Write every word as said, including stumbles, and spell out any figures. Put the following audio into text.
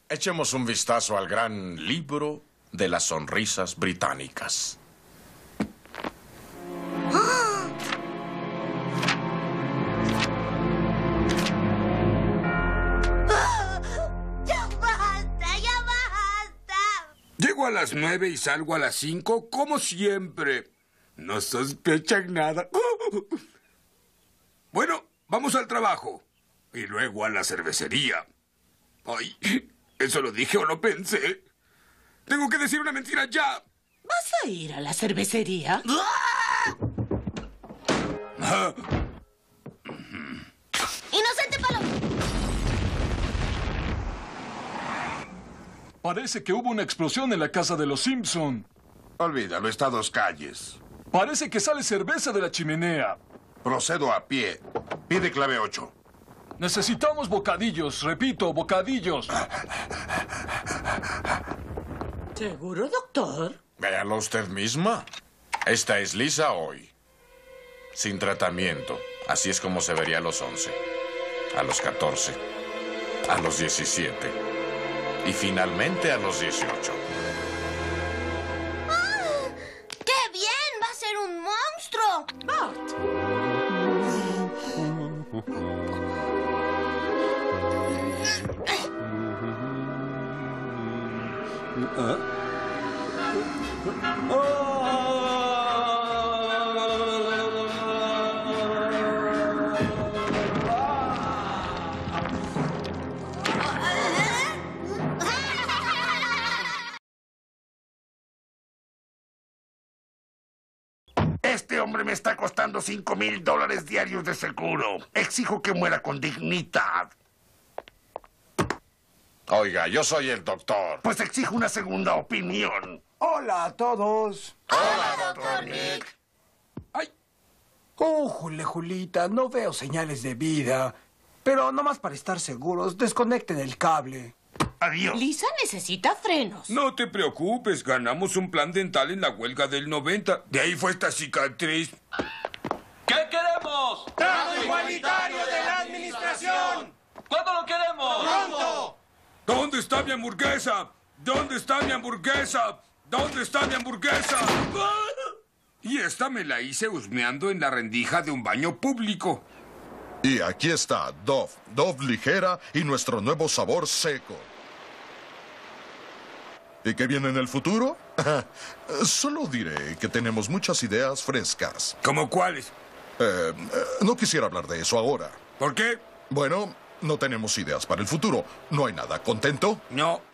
echemos un vistazo al gran libro de las sonrisas británicas. Llego a las nueve y salgo a las cinco, como siempre. No sospechan nada. Bueno, vamos al trabajo. Y luego a la cervecería. Ay, ¿eso lo dije o lo pensé? Tengo que decir una mentira ya. ¿Vas a ir a la cervecería? Ah. ¡Inocente Paloma! Parece que hubo una explosión en la casa de los Simpson. Olvídalo, está a dos calles. Parece que sale cerveza de la chimenea. Procedo a pie. Pide clave ocho. Necesitamos bocadillos, repito, bocadillos. ¿Seguro, doctor? Véalo usted misma. Esta es Lisa hoy. Sin tratamiento. Así es como se vería a los once. A los catorce. A los diecisiete. Y finalmente a los dieciocho. ¡Ah! ¡Qué bien! ¡Va a ser un monstruo! Bart. Este hombre me está costando cinco mil dólares diarios de seguro. Exijo que muera con dignidad. Oiga, yo soy el doctor. Pues exijo una segunda opinión. Hola a todos. ¡Hola, doctor Nick! ¡Ay! Oh, Jule, Julita, no veo señales de vida. Pero nomás para estar seguros, desconecten el cable. Adiós. Lisa necesita frenos. No te preocupes, ganamos un plan dental en la huelga del noventa. De ahí fue esta cicatriz. ¿Qué queremos? ¡Trato igualitario de la administración! ¿Cuándo lo queremos? ¡Pronto! ¿Dónde está mi hamburguesa? ¿Dónde está mi hamburguesa? ¿Dónde está mi hamburguesa? Y esta me la hice husmeando en la rendija de un baño público. Y aquí está Dove, Dove ligera y nuestro nuevo sabor seco. ¿Y qué viene en el futuro? Solo diré que tenemos muchas ideas frescas. ¿Cómo cuáles? Eh, eh, no quisiera hablar de eso ahora. ¿Por qué? Bueno, no tenemos ideas para el futuro. No hay nada. ¿Contento? No.